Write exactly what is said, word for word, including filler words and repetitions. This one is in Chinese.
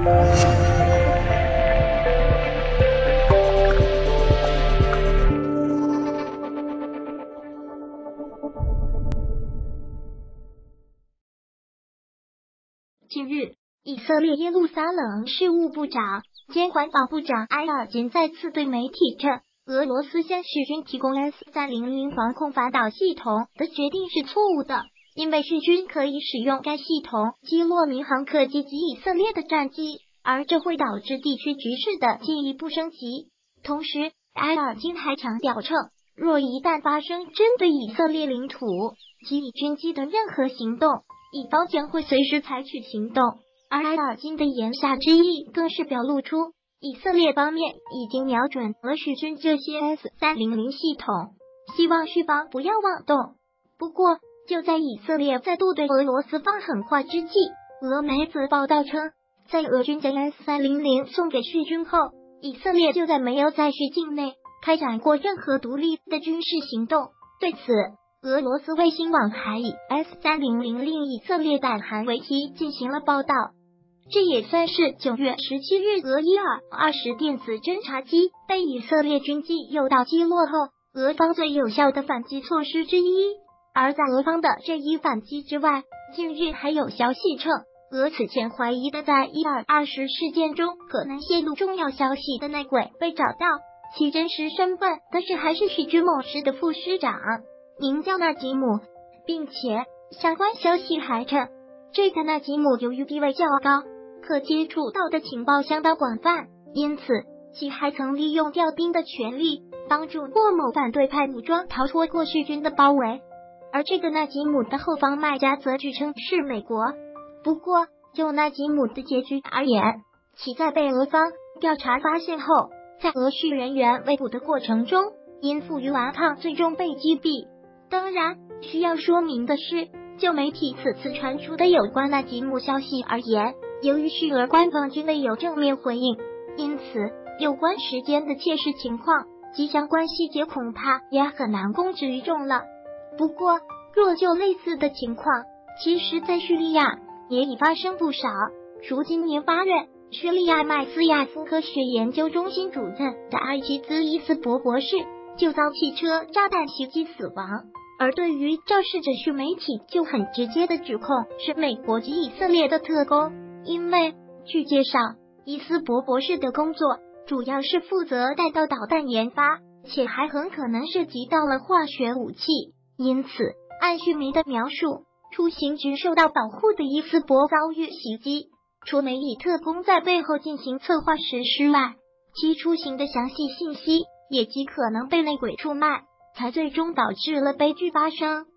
近日，以色列耶路撒冷事务部长兼环保部长埃尔金再次对媒体称，俄罗斯向叙军提供 S 三零零 防空反导系统的决定是错误的，因为叙军可以使用该系统击落民航客机及以色列的战机，而这会导致地区局势的进一步升级。同时，埃尔金还强调称，若一旦发生针对以色列领土及以军机的任何行动，以方将会随时采取行动。而埃尔金的言下之意更是表露出，以色列方面已经瞄准了叙军这些 S 三零零 系统，希望叙方不要妄动。不过，就在以色列再度对俄罗斯放狠话之际，俄媒则报道称，在俄军将 S 三零零 送给叙军后，以色列就在没有在叙境内开展过任何独立的军事行动。对此，俄罗斯卫星网还以 S 三零零 令以色列胆寒为题进行了报道。这也算是九月十七日俄伊尔二十电子侦察机被以色列军机诱导击落后，俄方最有效的反击措施之一。而在俄方的这一反击之外，近日还有消息称，俄此前怀疑的在伊尔二十事件中可能泄露重要消息的内鬼被找到，其真实身份但是还是叙军某师的副师长，名叫纳吉姆，并且相关消息还称，这个纳吉姆由于地位较高，可接触到的情报相当广泛，因此其还曾利用调兵的权力，帮助过某反对派武装逃脱过叙军的包围。而这个纳吉姆的后方卖家则据称是美国。不过，就纳吉姆的结局而言，其在被俄方调查发现后，在俄叙人员围捕的过程中，因负隅顽抗，最终被击毙。当然，需要说明的是，就媒体此次传出的有关纳吉姆消息而言，由于叙俄官方均未有正面回应，因此有关时间的切实情况及相关细节恐怕也很难公之于众了。不过，若就类似的情况，其实在叙利亚也已发生不少。如今年八月，叙利亚麦斯亚夫科学研究中心主任的埃吉兹伊斯博博士就遭汽车炸弹袭击死亡。而对于肇事者，叙媒体就很直接的指控是美国及以色列的特工，因为据介绍，伊斯博博士的工作主要是负责弹道导弹研发，且还很可能涉及到了化学武器。因此，按叙媒的描述，出行局受到保护的伊斯博遭遇袭击，除媒体特工在背后进行策划实施外，其出行的详细信息也极可能被内鬼出卖，才最终导致了悲剧发生。